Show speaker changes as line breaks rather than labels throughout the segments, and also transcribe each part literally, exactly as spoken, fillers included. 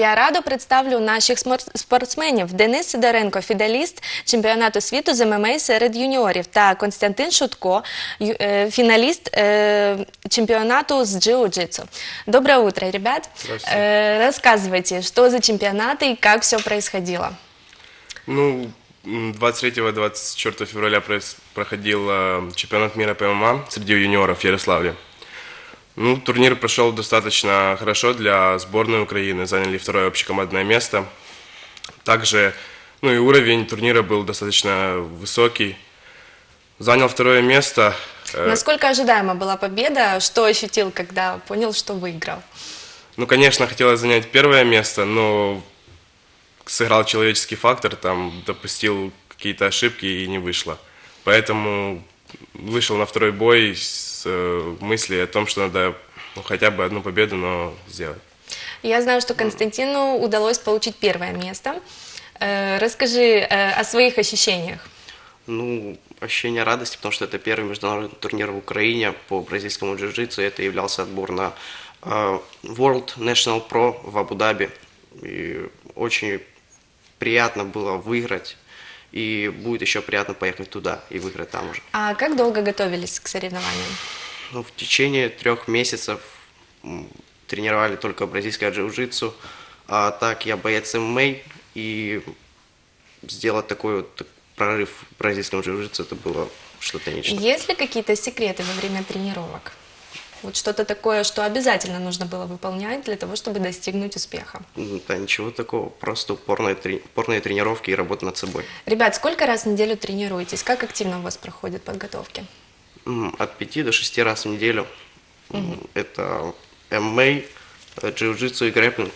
я радо представлю наших спортсменів. Денис Сидоренко, фіналіст чемпіонату світу з ММА серед юніорів, та Константин Шутко, фіналіст чемпионату с джиу-джитсу. Доброе утро, ребят. Э, рассказывайте, что за чемпионаты и как все происходило.
Ну, двадцать третьего — двадцать четвёртого февраля проходил чемпионат мира по ММА среди юниоров в Ярославле. Ну, турнир прошел достаточно хорошо для сборной Украины, заняли второе общекомандное место. Также, ну и уровень турнира был достаточно высокий. Занял второе место.
Насколько ожидаема была победа? Что ощутил, когда понял, что выиграл?
Ну, конечно, хотелось занять первое место, но сыграл человеческий фактор, там допустил какие-то ошибки и не вышло. Поэтому вышел на второй бой с э, мыслью о том, что надо ну, хотя бы одну победу, но сделать.
Я знаю, что Константину удалось получить первое место. Э, расскажи э, о своих ощущениях.
Ну, ощущение радости, потому что это первый международный турнир в Украине по бразильскому джиу-джитсу. Это являлся отбор на э, World National Pro в Абу-Даби. И очень приятно было выиграть. И будет еще приятно поехать туда и выиграть там уже.
А как долго готовились к соревнованиям?
Ну, в течение трех месяцев тренировали только бразильское джиу-джитсу. А так я боец ММА. И сделать такой вот прорыв в бразильском джиу-джитсу, это было что-то нечто.
Есть ли какие-то секреты во время тренировок? Вот что-то такое, что обязательно нужно было выполнять для того, чтобы достигнуть успеха?
Да ничего такого, просто упорные, упорные тренировки и работа над собой.
Ребят, сколько раз в неделю тренируетесь? Как активно у вас проходят подготовки?
От пяти до шести раз в неделю. Угу. Это ММА, джиу-джитсу и грэпплинг.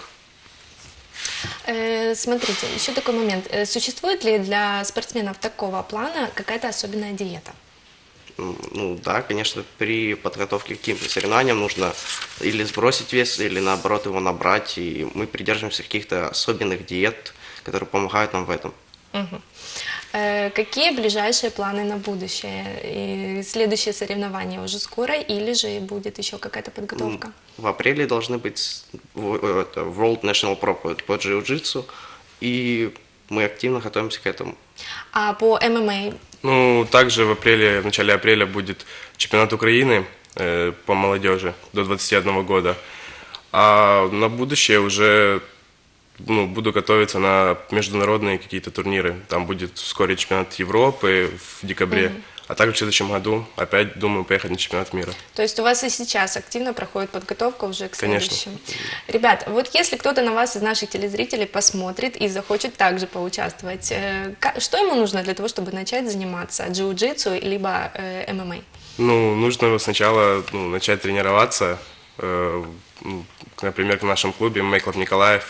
Э, смотрите, еще такой момент. Существует ли для спортсменов такого плана какая-то особенная диета?
Ну да, конечно, при подготовке к каким-то соревнованиям нужно или сбросить вес, или наоборот его набрать. И мы придерживаемся каких-то особенных диет, которые помогают нам в этом.
Угу. Э, какие ближайшие планы на будущее? И следующие соревнования уже скоро или же будет еще какая-то подготовка?
В апреле должны быть это, World National Pro по джиу-джитсу, и мы активно готовимся к этому.
А по ММА?
Ну, также в апреле, в начале апреля будет чемпионат Украины э, по молодежи до двадцати одного года. А на будущее уже ну, буду готовиться на международные какие-то турниры. Там будет вскоре чемпионат Европы в декабре. Mm-hmm. А также в следующем году опять думаю поехать на чемпионат мира.
То есть у вас и сейчас активно проходит подготовка уже к следующему?
Конечно.
Ребят, вот если кто-то на вас из наших телезрителей посмотрит и захочет также поучаствовать, что ему нужно для того, чтобы начать заниматься джиу-джитсу либо э, ММА?
Ну, нужно сначала ну, начать тренироваться, э, например, в нашем клубе ММА Клуб Николаев.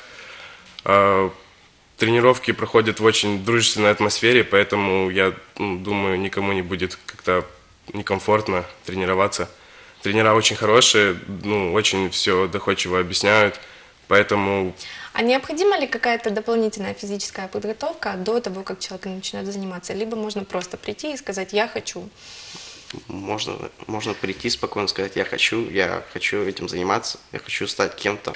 Э, Тренировки проходят в очень дружественной атмосфере, поэтому я ну, думаю, никому не будет как-то некомфортно тренироваться. Тренера очень хорошие, ну, очень все доходчиво объясняют, поэтому...
А необходима ли какая-то дополнительная физическая подготовка до того, как человек начинает заниматься? Либо можно просто прийти и сказать «я хочу»?
Можно, можно прийти спокойно сказать «я хочу, я хочу этим заниматься, я хочу стать кем-то».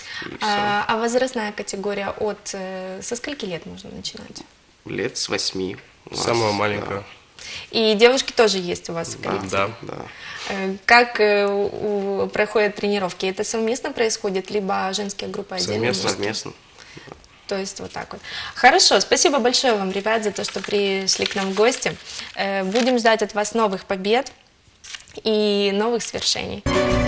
А, а возрастная категория от э, со скольки лет можно начинать?
Лет с восьми.
Самого маленького.
Да. И девушки тоже есть у вас в коллективе?
Да,
да.
Э, как э, у, проходят тренировки? Это совместно происходит, либо женские группы отдельно?
Совместно, совместно.
То есть вот так вот. Хорошо, спасибо большое вам, ребят, за то, что пришли к нам в гости. Э, будем ждать от вас новых побед и новых свершений.